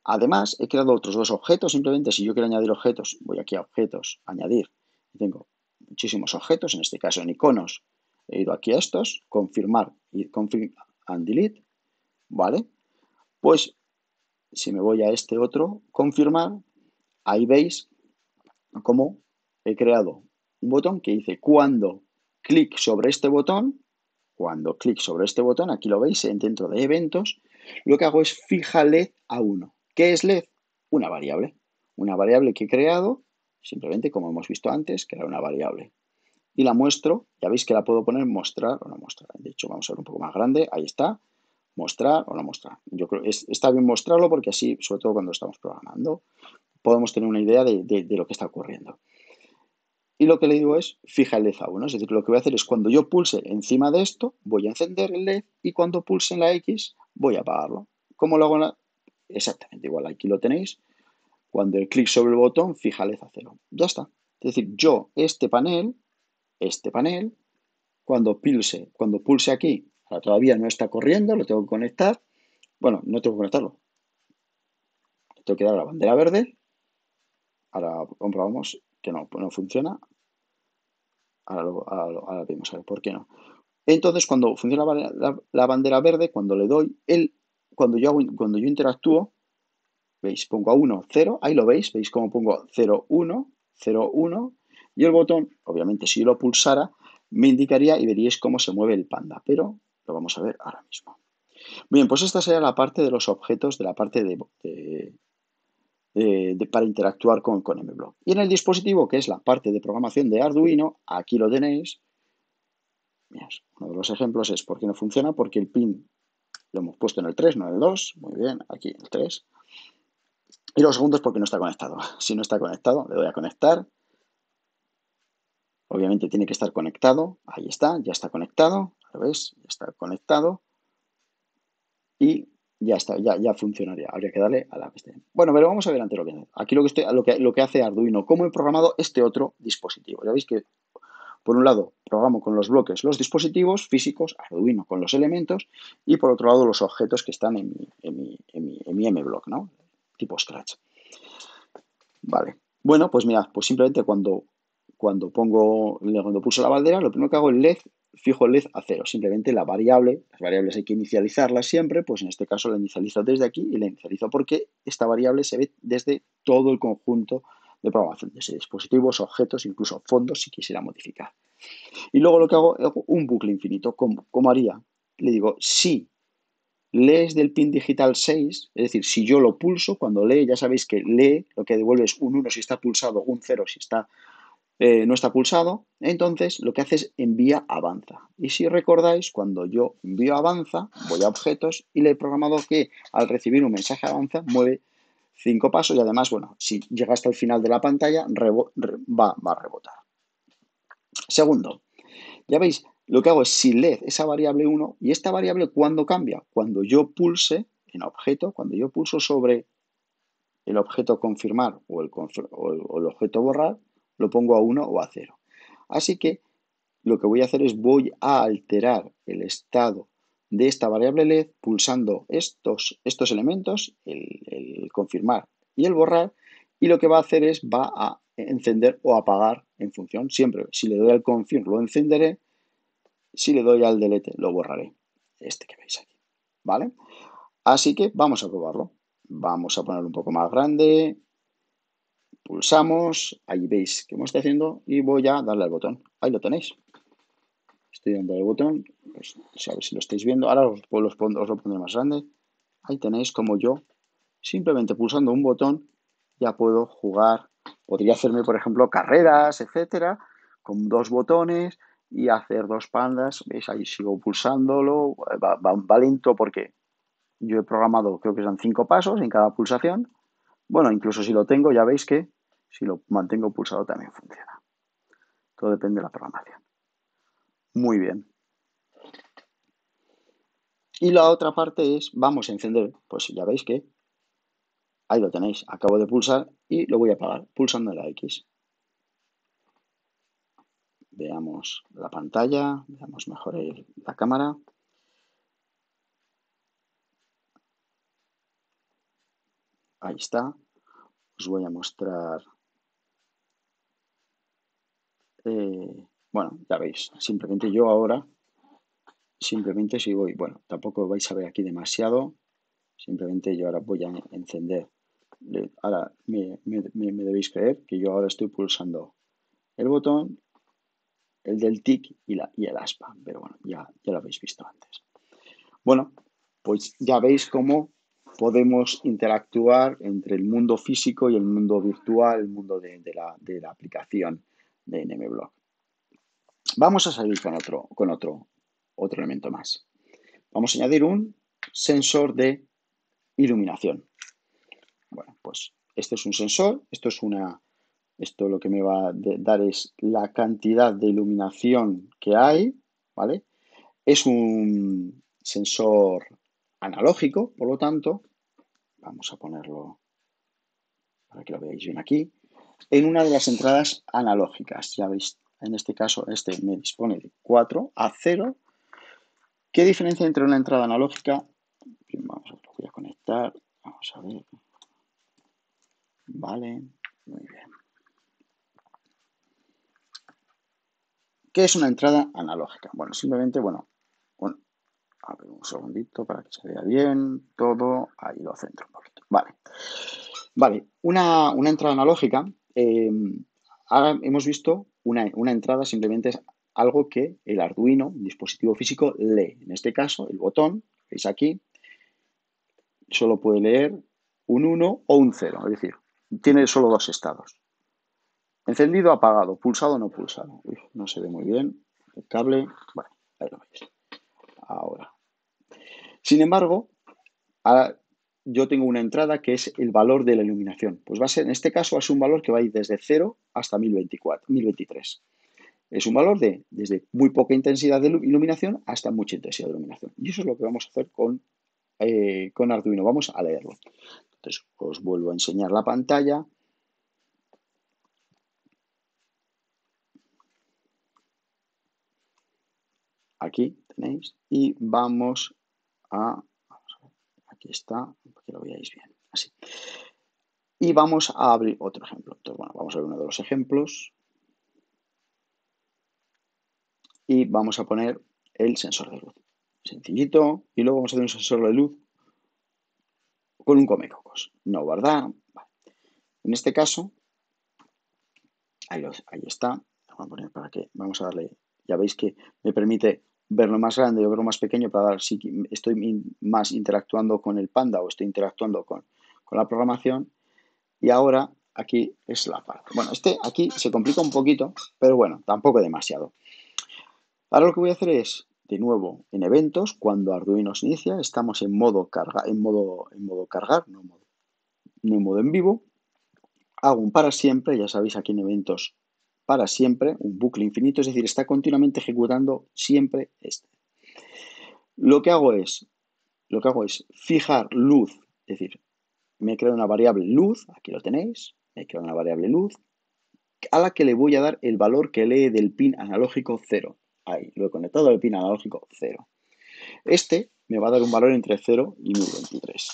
Además, he creado otros dos objetos. Simplemente, si yo quiero añadir objetos, voy aquí a objetos, añadir. Y tengo muchísimos objetos, en este caso en iconos. He ido aquí a estos, confirmar y confirm and delete, ¿vale? Pues si me voy a este otro, confirmar, ahí veis cómo he creado un botón que dice cuando clic sobre este botón, cuando clic sobre este botón, aquí lo veis dentro de eventos, lo que hago es fija L E D a uno. ¿Qué es L E D? Una variable. Una variable que he creado, simplemente como hemos visto antes, que era una variable. Y la muestro, ya veis que la puedo poner mostrar o no mostrar. De hecho, vamos a ver un poco más grande, ahí está, mostrar o no mostrar. Yo creo que está bien mostrarlo porque así, sobre todo cuando estamos programando, podemos tener una idea de, de, de lo que está ocurriendo. Y lo que le digo es, fija el L E D a uno. Es decir, lo que voy a hacer es cuando yo pulse encima de esto, voy a encender el L E D y cuando pulse en la X, voy a apagarlo. ¿Cómo lo hago? En la... Exactamente igual, aquí lo tenéis. Cuando el clic sobre el botón, fija el L E D a cero. Ya está. Es decir, yo este panel, este panel, cuando pulse, cuando pulse aquí, ahora todavía no está corriendo, lo tengo que conectar. Bueno, no tengo que conectarlo. Tengo que dar a la bandera verde. Ahora comprobamos que no, no funciona. Ahora, lo, ahora, lo, ahora vamos a ver por qué no. Entonces, cuando funciona la, la, la bandera verde, cuando le doy, el, cuando, yo hago, cuando yo interactúo, veis, pongo a uno, cero, ahí lo veis, veis cómo pongo cero, uno, cero, uno, y el botón, obviamente, si yo lo pulsara, me indicaría y veríais cómo se mueve el panda, pero lo vamos a ver ahora mismo. Bien, pues esta sería la parte de los objetos, de la parte de, de, de, de para interactuar con, con MBlock. Y en el dispositivo, que es la parte de programación de Arduino, aquí lo tenéis. Mirad, uno de los ejemplos es por qué no funciona, porque el pin lo hemos puesto en el tres, no en el dos. Muy bien, aquí el tres. Y lo segundo es porque no está conectado. Si no está conectado, le doy a conectar. Obviamente tiene que estar conectado. Ahí está, ya está conectado. ¿Lo ves? Ya está conectado. Y ya está, ya, ya funcionaría. Habría que darle a la pestaña. Bueno, pero vamos a ver antes lo que hace. Aquí lo que, estoy, lo que, lo que hace Arduino, cómo he programado este otro dispositivo. Ya veis que, por un lado, programo con los bloques los dispositivos físicos, Arduino con los elementos, y por otro lado los objetos que están en mi, en mi, en mi, en mi MBlock, ¿no? Tipo Scratch. Vale. Bueno, pues mirad, pues simplemente cuando, cuando pongo, cuando pulso la bandera, lo primero que hago es L E D, fijo el L E D a cero. Simplemente la variable, las variables hay que inicializarlas siempre, pues en este caso la inicializo desde aquí y la inicializo porque esta variable se ve desde todo el conjunto de programación, desde dispositivos, objetos, incluso fondos si quisiera modificar. Y luego lo que hago, hago un bucle infinito. ¿Cómo, cómo haría? Le digo, si lees del pin digital seis, es decir, si yo lo pulso, cuando lee, ya sabéis que lee, lo que devuelve es un uno si está pulsado, un cero si está, eh, no está pulsado, entonces lo que hace es envía avanza. Y si recordáis, cuando yo envío avanza, voy a objetos y le he programado que al recibir un mensaje avanza, mueve cinco pasos y además, bueno, si llega hasta el final de la pantalla, rebo, re, va, va a rebotar. Segundo, ya veis, lo que hago es si L E D esa variable uno y esta variable ¿cuándo cambia? Cuando yo pulse en objeto, cuando yo pulso sobre el objeto confirmar o el, o el, o el objeto borrar, lo pongo a uno o a cero. Así que lo que voy a hacer es voy a alterar el estado de esta variable L E D pulsando estos, estos elementos, el, el confirmar y el borrar, y lo que va a hacer es va a encender o apagar en función. Siempre, si le doy al confirm, lo encenderé. Si le doy al delete, lo borraré. Este que veis aquí. ¿Vale? Así que vamos a probarlo. Vamos a ponerlo un poco más grande. Pulsamos. Ahí veis que me está haciendo. Y voy a darle al botón. Ahí lo tenéis. Estoy dando al botón. Pues, a ver si lo estáis viendo. Ahora os, os, os lo pondré más grande. Ahí tenéis como yo, simplemente pulsando un botón, ya puedo jugar. Podría hacerme, por ejemplo, carreras, etcétera, con dos botones y hacer dos pandas. ¿Veis? Ahí sigo pulsándolo. Va, va, va lento porque yo he programado, creo que son cinco pasos en cada pulsación. Bueno, incluso si lo tengo, ya veis que si lo mantengo pulsado también funciona. Todo depende de la programación. Muy bien. Y la otra parte es, vamos a encender, pues ya veis que ahí lo tenéis, acabo de pulsar y lo voy a apagar pulsando la X. Veamos la pantalla, veamos mejor el, la cámara. ahí está. Os voy a mostrar, eh, bueno, ya veis, simplemente yo ahora, simplemente si voy, bueno, tampoco vais a ver aquí demasiado, simplemente yo ahora voy a encender, ahora me, me, me, me debéis creer que yo ahora estoy pulsando el botón, el del tic y, la, y el aspa, pero bueno, ya, ya lo habéis visto antes. Bueno, pues ya veis cómo podemos interactuar entre el mundo físico y el mundo virtual, el mundo de, de, la, de la, aplicación de NMBlock. Vamos a seguir con otro, con otro, otro elemento más. Vamos a añadir un sensor de iluminación. Bueno, pues este es un sensor, esto es una, esto lo que me va a dar es la cantidad de iluminación que hay, ¿vale? Es un sensor analógico, por lo tanto, vamos a ponerlo para que lo veáis bien aquí, en una de las entradas analógicas. Ya veis, en este caso, este me dispone de cuatro a cero. ¿Qué diferencia entre una entrada analógica? Vamos a ver, lo voy a conectar. Vamos a ver. Vale, muy bien. ¿Qué es una entrada analógica? Bueno, simplemente, bueno, bueno, a ver un segundito para que se vea bien todo. Ahí lo centro un poquito. Vale. Vale, una, una entrada analógica, eh, ahora hemos visto una, una entrada simplemente es algo que el Arduino, un dispositivo físico, lee. En este caso, el botón, veis aquí, solo puede leer un uno o un cero, es decir, tiene solo dos estados. Encendido, apagado, pulsado o no pulsado. Uf, no se ve muy bien el cable. Bueno, ahí lo veis. Ahora. Sin embargo, ahora yo tengo una entrada que es el valor de la iluminación. Pues va a ser, en este caso, va a ser un valor que va a ir desde cero hasta mil veinticuatro, mil veintitrés. Es un valor de desde muy poca intensidad de iluminación hasta mucha intensidad de iluminación. Y eso es lo que vamos a hacer con, eh, con Arduino. Vamos a leerlo. Entonces, os vuelvo a enseñar la pantalla. Aquí tenéis. Y vamos a... Vamos a ver, aquí está, para que lo veáis bien. Así. Y vamos a abrir otro ejemplo. Entonces, bueno, vamos a ver uno de los ejemplos. Y vamos a poner el sensor de luz. Sencillito. Y luego vamos a hacer un sensor de luz con un comecocos. No, ¿verdad? Vale. En este caso, ahí, los, ahí está. Vamos a poner para que, vamos a darle, ya veis que me permite verlo más grande o verlo más pequeño para dar si estoy más interactuando con el Panda o estoy interactuando con, con la programación. Y ahora aquí es la parte. Bueno, este aquí se complica un poquito, pero bueno, tampoco demasiado. Ahora lo que voy a hacer es, de nuevo, en eventos, cuando Arduino se inicia, estamos en modo, carga, en modo, en modo cargar, no en modo, no en modo en vivo. Hago un para siempre, ya sabéis, aquí en eventos, para siempre, un bucle infinito, es decir, está continuamente ejecutando siempre este. Lo que hago es, lo que hago es fijar luz, es decir, me creo una variable luz, aquí lo tenéis, me creo una variable luz, a la que le voy a dar el valor que lee del pin analógico cero. Ahí, lo he conectado al pin analógico cero. Este me va a dar un valor entre cero y mil veintitrés.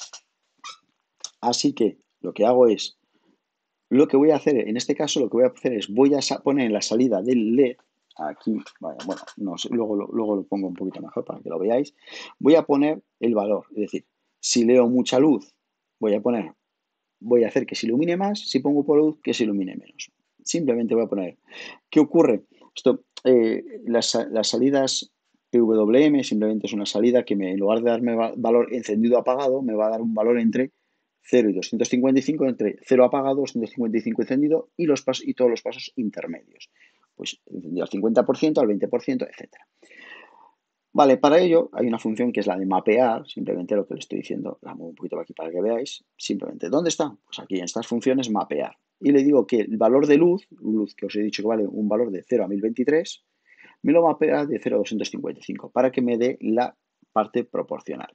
Así que lo que hago es, lo que voy a hacer, en este caso, lo que voy a hacer es, voy a poner en la salida del L E D, aquí, bueno, no sé, luego, luego lo pongo un poquito mejor para que lo veáis, voy a poner el valor, es decir, si leo mucha luz, voy a poner, voy a hacer que se ilumine más, si pongo poca luz, que se ilumine menos. Simplemente voy a poner, ¿qué ocurre? Esto, eh, las, las salidas P W M simplemente es una salida que me, en lugar de darme valor encendido o apagado, me va a dar un valor entre cero y doscientos cincuenta y cinco, entre cero apagado, doscientos cincuenta y cinco encendido y, los pasos, y todos los pasos intermedios. Pues encendido al cincuenta por ciento, al veinte por ciento, etcétera. Vale, para ello hay una función que es la de mapear, simplemente lo que le estoy diciendo, la muevo un poquito aquí para que veáis, simplemente, ¿dónde está? Pues aquí en estas funciones mapear. Y le digo que el valor de luz, luz que os he dicho que vale un valor de cero a mil veintitrés, me lo mapea de cero a doscientos cincuenta y cinco para que me dé la parte proporcional.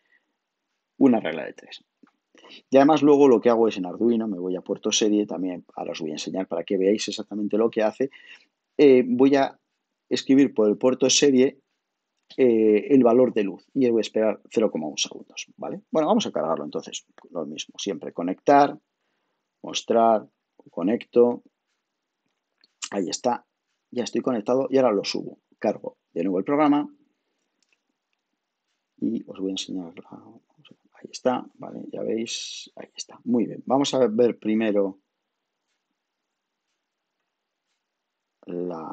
Una regla de tres. Y además luego lo que hago es en Arduino, me voy a puerto serie, también ahora os voy a enseñar para que veáis exactamente lo que hace. Eh, voy a escribir por el puerto serie eh, el valor de luz y voy a esperar cero coma uno segundos, ¿vale? Bueno, vamos a cargarlo entonces, lo mismo, siempre conectar, mostrar, conecto, ahí está, ya estoy conectado y ahora lo subo, cargo de nuevo el programa y os voy a enseñar, la, ahí está, ¿vale? Ya veis, ahí está, muy bien. Vamos a ver primero la,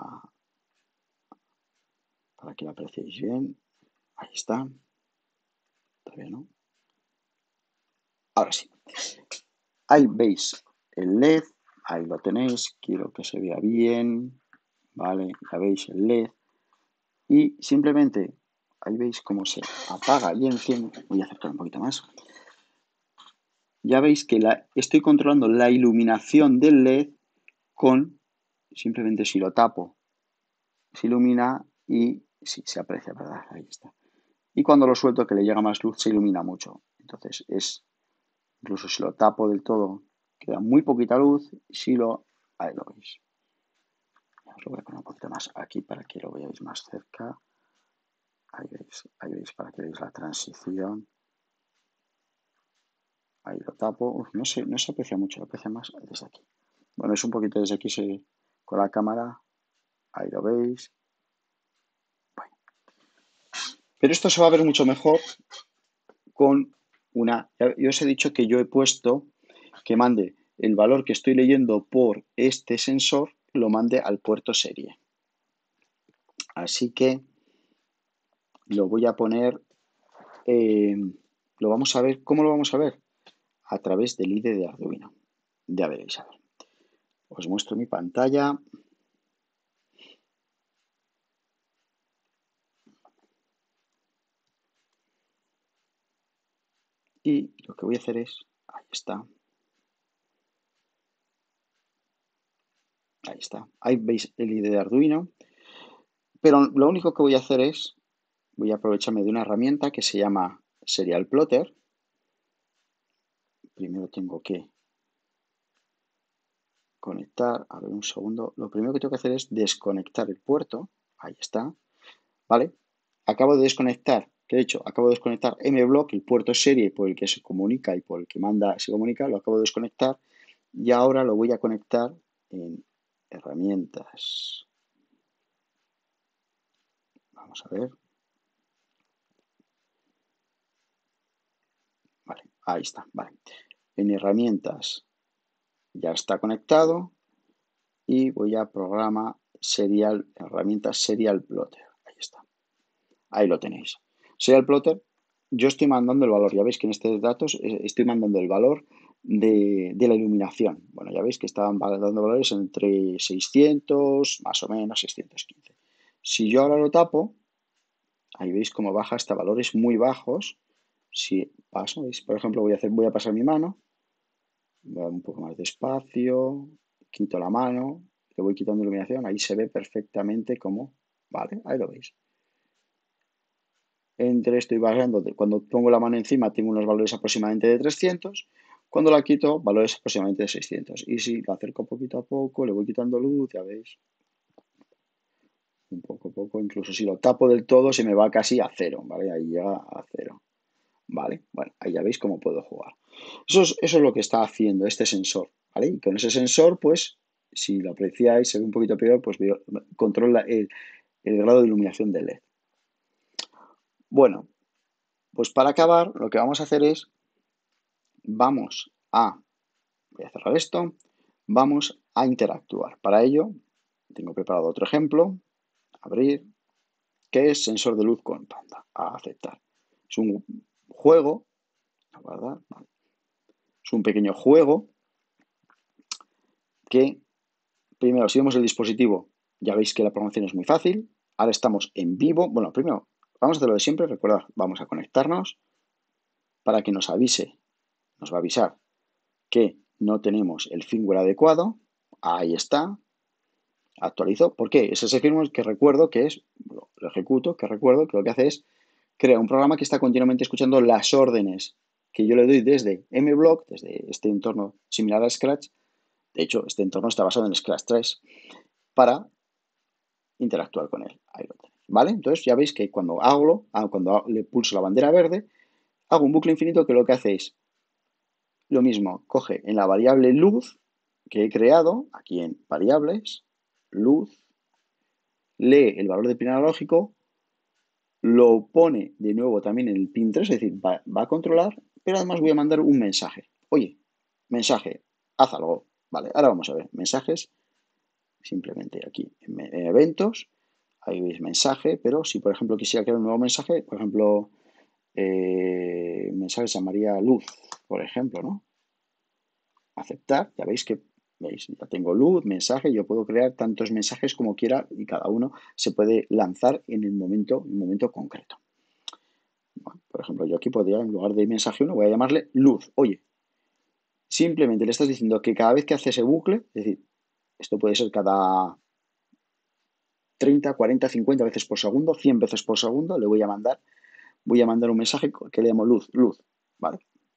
para que la apreciéis bien, ahí está, todavía no, ahora sí. Ahí veis el L E D, ahí lo tenéis, quiero que se vea bien, ¿vale? Ya veis el L E D y simplemente ahí veis cómo se apaga y enciende. Voy a acercar un poquito más. Ya veis que la, estoy controlando la iluminación del L E D con, simplemente si lo tapo, se ilumina y sí, se aprecia, ¿verdad? Ahí está. Y cuando lo suelto, que le llega más luz, se ilumina mucho. Entonces es, incluso si lo tapo del todo, queda muy poquita luz. Si lo, ahí lo veis. Os lo voy a poner un poquito más aquí para que lo veáis más cerca. Ahí veis, ahí veis para que veáis la transición. Ahí lo tapo. Uf, no, se, no se aprecia mucho, lo aprecia más desde aquí. Bueno, es un poquito desde aquí se, con la cámara. Ahí lo veis. Bueno. Pero esto se va a ver mucho mejor con una... Yo os he dicho que yo he puesto que mande el valor que estoy leyendo por este sensor, lo mande al puerto serie. Así que lo voy a poner... Eh, lo vamos a ver. ¿Cómo lo vamos a ver? A través del I D E de Arduino. Ya veréis, a ver. Os muestro mi pantalla. Y lo que voy a hacer es, ahí está. Ahí está. Ahí veis el I D E de Arduino. Pero lo único que voy a hacer es, voy a aprovecharme de una herramienta que se llama Serial Plotter. Primero tengo que conectar, a ver un segundo. Lo primero que tengo que hacer es desconectar el puerto. Ahí está. ¿Vale? Acabo de desconectar, que de hecho acabo de desconectar M-Block, el puerto serie por el que se comunica y por el que manda, se comunica, lo acabo de desconectar y ahora lo voy a conectar en herramientas. Vamos a ver. Vale, ahí está, vale. En herramientas ya está conectado y voy a programa serial, herramientas serial plotter. Ahí está. Ahí lo tenéis. Serial plotter, yo estoy mandando el valor. Ya veis que en estos datos eh, estoy mandando el valor de, de la iluminación. Bueno, ya veis que estaban dando valores entre seiscientos, más o menos, seiscientos quince. Si yo ahora lo tapo, ahí veis cómo baja hasta valores muy bajos. Si paso, ¿veis? Por ejemplo, voy a, hacer, voy a pasar mi mano, voy un poco más despacio, quito la mano, le voy quitando iluminación, ahí se ve perfectamente cómo, ¿vale? Ahí lo veis. Entre estoy bajando, cuando pongo la mano encima tengo unos valores aproximadamente de trescientos, cuando la quito valores aproximadamente de seiscientos. Y si la acerco poquito a poco, le voy quitando luz, ya veis, un poco a poco, incluso si lo tapo del todo se me va casi a cero, ¿vale? Ahí llega a cero, ¿vale? Bueno, ahí ya veis cómo puedo jugar. Eso es, eso es lo que está haciendo este sensor, ¿vale? Y con ese sensor, pues, si lo apreciáis, se ve un poquito peor, pues veo, controla el, el grado de iluminación del L E D. Bueno, pues para acabar, lo que vamos a hacer es, vamos a, voy a cerrar esto, vamos a interactuar. Para ello, tengo preparado otro ejemplo, abrir, que es sensor de luz con panda, a aceptar. Es un juego, ¿verdad? Es un pequeño juego que, primero, si vemos el dispositivo, ya veis que la programación es muy fácil. Ahora estamos en vivo. Bueno, primero, vamos a hacer lo de siempre. Recordad, vamos a conectarnos para que nos avise, nos va a avisar que no tenemos el firmware adecuado. Ahí está. Actualizo. ¿Por qué? Es ese firmware que recuerdo que es, lo, lo ejecuto, que recuerdo que lo que hace es crear un programa que está continuamente escuchando las órdenes que yo le doy desde M-Block, desde este entorno similar a Scratch. De hecho, este entorno está basado en Scratch tres para interactuar con él. Ahí lo tenéis. ¿vale? Entonces ya veis que cuando hago, cuando le pulso la bandera verde, hago un bucle infinito que lo que hace es lo mismo, coge en la variable luz que he creado, aquí en variables, luz, lee el valor de pin analógico, lo pone de nuevo también en el pin tres, es decir, va, va a controlar, pero además voy a mandar un mensaje. Oye, mensaje, haz algo. Vale, ahora vamos a ver, mensajes, simplemente aquí en, en eventos, ahí veis mensaje, pero si por ejemplo quisiera crear un nuevo mensaje, por ejemplo, eh, mensaje se llamaría luz, por ejemplo, ¿no? Aceptar, ya veis que veis, ya tengo luz, mensaje, yo puedo crear tantos mensajes como quiera y cada uno se puede lanzar en el momento, en el momento concreto. Bueno, por ejemplo, yo aquí podría, en lugar de mensaje uno, voy a llamarle luz. Oye, simplemente le estás diciendo que cada vez que hace ese bucle, es decir, esto puede ser cada treinta, cuarenta, cincuenta veces por segundo, cien veces por segundo, le voy a mandar, voy a mandar un mensaje que le llamo luz, luz, ¿vale?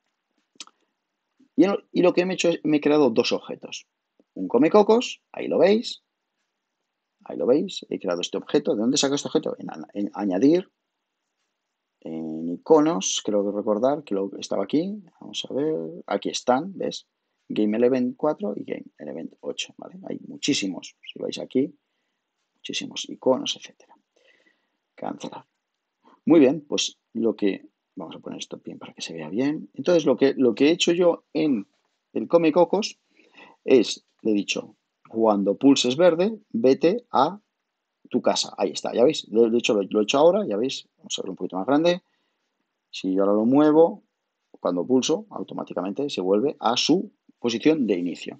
Y, y lo que me he hecho es, me he creado dos objetos. Un comecocos, ahí lo veis, ahí lo veis, he creado este objeto. ¿De dónde saco este objeto? En, en añadir, en iconos, creo que recordar que lo estaba aquí. Vamos a ver, aquí están, ¿ves? Game Element cuatro y Game Element ocho, ¿vale? Hay muchísimos, si vais aquí, muchísimos iconos, etcétera. Cancelar. Muy bien, pues lo que, vamos a poner esto bien para que se vea bien. Entonces, lo que, lo que he hecho yo en el Comecocos es, le he dicho, cuando pulses verde, vete a tu casa. Ahí está, ya veis. De hecho, lo, lo he hecho ahora, ya veis. Vamos a verlo un poquito más grande. Si yo ahora lo muevo, cuando pulso, automáticamente se vuelve a su posición de inicio.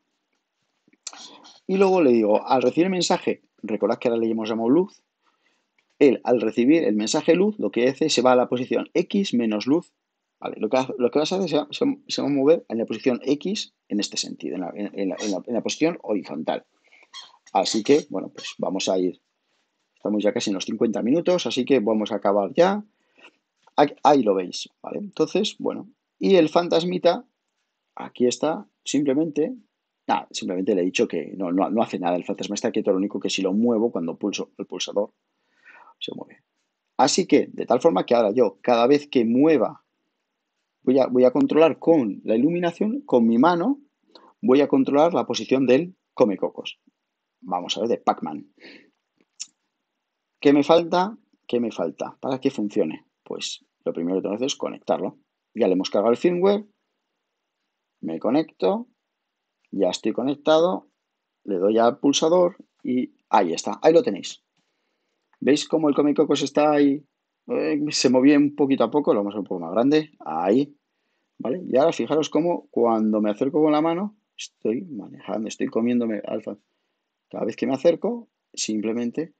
Y luego le digo, al recibir el mensaje, recordad que ahora le hemos llamado luz, él al recibir el mensaje luz, lo que hace es se va a la posición X menos luz. Vale, lo, que, lo que vas a hacer se va, se va a mover en la posición X en este sentido, en la, en, la, en, la, en la posición horizontal. Así que, bueno, pues vamos a ir. Estamos ya casi en los cincuenta minutos, así que vamos a acabar ya. Ahí lo veis, ¿vale? Entonces, bueno, y el fantasmita, aquí está, simplemente, nada, simplemente le he dicho que no, no, no hace nada, el fantasma está quieto, lo único que si lo muevo, cuando pulso el pulsador, se mueve. Así que, de tal forma que ahora yo, cada vez que mueva, voy a, voy a controlar con la iluminación, con mi mano, voy a controlar la posición del Comecocos. Vamos a ver, de Pac-Man. ¿Qué me falta? ¿Qué me falta para que funcione? Pues lo primero que tengo que hacer es conectarlo. Ya le hemos cargado el firmware, me conecto, ya estoy conectado, le doy al pulsador y ahí está, ahí lo tenéis. ¿Veis cómo el Comecocos está ahí? Eh, se movía un poquito a poco, lo vamos a hacer un poco más grande, ahí, ¿vale? Y ahora fijaros cómo cuando me acerco con la mano, estoy manejando, estoy comiéndome alfa. Cada vez que me acerco, simplemente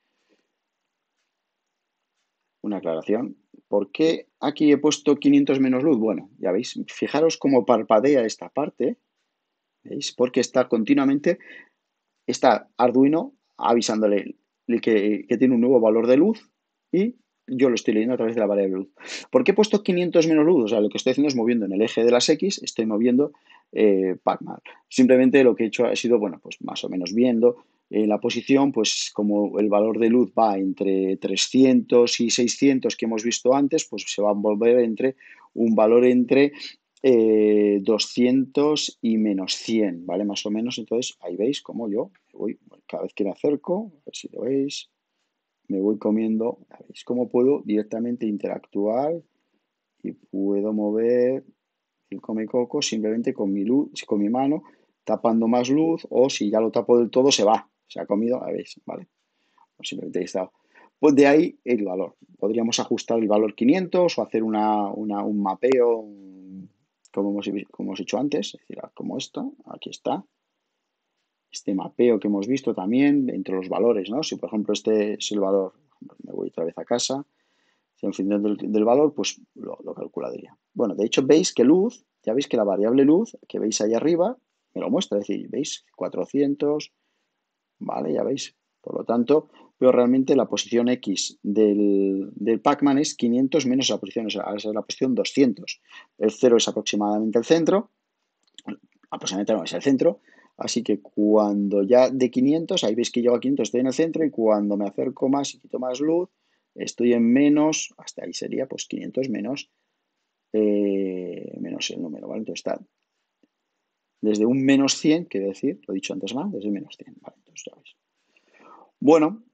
una aclaración. ¿Por qué aquí he puesto quinientos menos luz? Bueno, ya veis, fijaros cómo parpadea esta parte, ¿veis? Porque está continuamente, está Arduino avisándole que, que tiene un nuevo valor de luz y yo lo estoy leyendo a través de la variable luz. ¿Por qué he puesto quinientos menos luz? O sea, lo que estoy haciendo es moviendo en el eje de las X, estoy moviendo eh, Pac-Man. Simplemente lo que he hecho ha sido, bueno, pues más o menos viendo en la posición, pues como el valor de luz va entre trescientos y seiscientos que hemos visto antes, pues se va a volver entre un valor entre eh, doscientos y menos cien, ¿vale? Más o menos, entonces ahí veis cómo yo voy, cada vez que me acerco, a ver si lo veis, me voy comiendo, ¿veis cómo puedo directamente interactuar y puedo mover el Comecoco simplemente con mi luz, con mi mano, tapando más luz, o si ya lo tapo del todo, se va, se ha comido, ¿veis? ¿Vale? Pues simplemente he estado. Pues de ahí el valor. Podríamos ajustar el valor quinientos o hacer una, una, un mapeo, como hemos, como hemos hecho antes, es decir, como esto, aquí está. Este mapeo que hemos visto también entre los valores, ¿no? Si por ejemplo este es el valor, me voy otra vez a casa, si en función del, del valor, pues lo, lo calcularía. Bueno, de hecho veis que luz, ya veis que la variable luz que veis ahí arriba me lo muestra, es decir, veis cuatrocientos, ¿vale? Ya veis. Por lo tanto, pero realmente la posición X del, del Pac-Man es quinientos menos esa posición, o sea, esa es la posición doscientos. El cero es aproximadamente el centro, aproximadamente no es el centro, Así que cuando ya de quinientos, ahí veis que llego a quinientos, estoy en el centro y cuando me acerco más y quito más luz, estoy en menos, hasta ahí sería pues quinientos menos, eh, menos el número, ¿vale? Entonces está desde un menos cien, quiero decir, lo he dicho antes más, desde menos cien, ¿vale? Entonces ya veis. Bueno,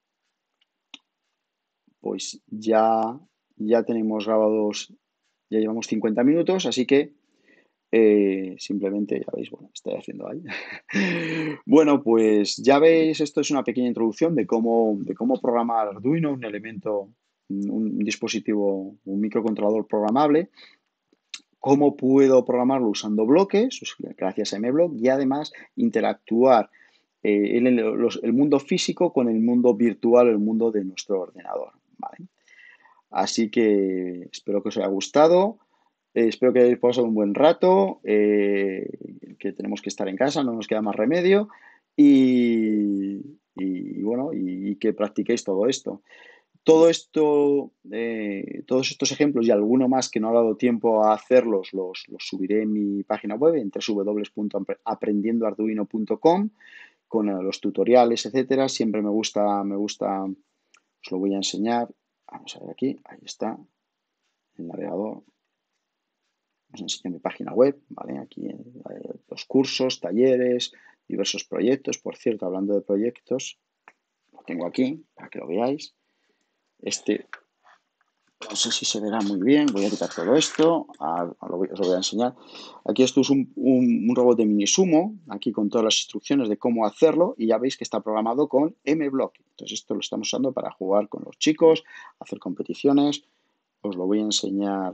pues ya, ya tenemos grabados, ya llevamos cincuenta minutos, así que eh, simplemente, ya veis, bueno, estoy haciendo ahí. Bueno, pues ya veis, esto es una pequeña introducción de cómo, de cómo programar Arduino, un elemento, un, un dispositivo, un microcontrolador programable, cómo puedo programarlo usando bloques, gracias a MBlock, y además interactuar eh, el, los- el mundo físico con el mundo virtual, el mundo de nuestro ordenador, ¿vale? Así que espero que os haya gustado, eh, espero que hayáis pasado un buen rato, eh, que tenemos que estar en casa, no nos queda más remedio, y, y, bueno, y, y que practiquéis todo esto. Todo esto, eh, todos estos ejemplos y alguno más que no ha dado tiempo a hacerlos, los, los subiré en mi página web en w w w punto aprendiendo arduino punto com con eh, los tutoriales, etcétera. Siempre me gusta, me gusta, os lo voy a enseñar. Vamos a ver aquí, ahí está, el navegador. Os enseño mi página web, ¿vale? Aquí eh, los cursos, talleres, diversos proyectos. Por cierto, hablando de proyectos, lo tengo aquí para que lo veáis. Este No sé si se verá muy bien. Voy a quitar todo esto. Ah, lo voy- os lo voy a enseñar. Aquí esto es un, un- un robot de mini sumo. Aquí con todas las instrucciones de cómo hacerlo. Y ya veis que está programado con MBlock. Entonces esto lo estamos usando para jugar con los chicos, hacer competiciones. Os lo voy a enseñar.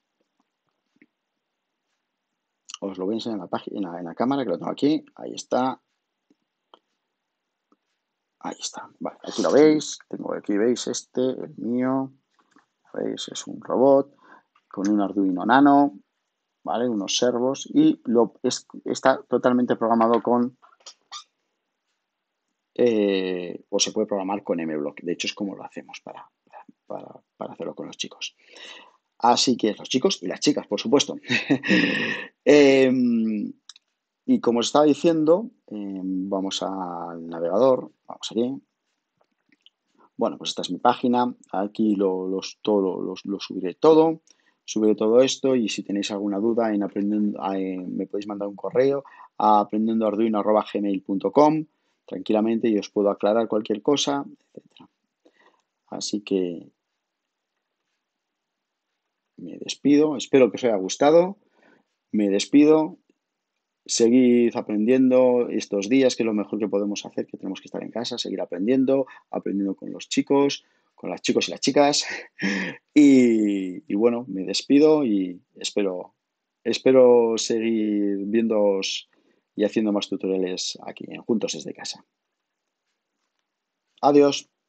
Os lo voy a enseñar en la página, en la, en la cámara que lo tengo aquí. Ahí está. Ahí está. Vale, aquí lo veis. Tengo aquí, veis este, el mío. ¿Veis? Es un robot con un Arduino Nano. ¿Vale? Unos servos y lo, es, está totalmente programado con, eh, o se puede programar con MBlock. De hecho, es como lo hacemos para, para, para hacerlo con los chicos. Así que los chicos y las chicas, por supuesto. eh, y como os estaba diciendo, eh, vamos al navegador, vamos aquí. Bueno, pues esta es mi página. Aquí lo, los, todo, los, lo subiré todo. Subiré todo esto y si tenéis alguna duda en aprendiendo, eh, me podéis mandar un correo a aprendiendoarduino arroba gmail punto com tranquilamente y os puedo aclarar cualquier cosa, etcétera. Así que me despido. Espero que os haya gustado. Me despido. Seguid aprendiendo estos días, que es lo mejor que podemos hacer, que tenemos que estar en casa, seguir aprendiendo, aprendiendo con los chicos, con las chicos y las chicas. Y, y bueno, me despido y espero, espero seguir viéndoos y haciendo más tutoriales aquí en Juntos desde casa. Adiós.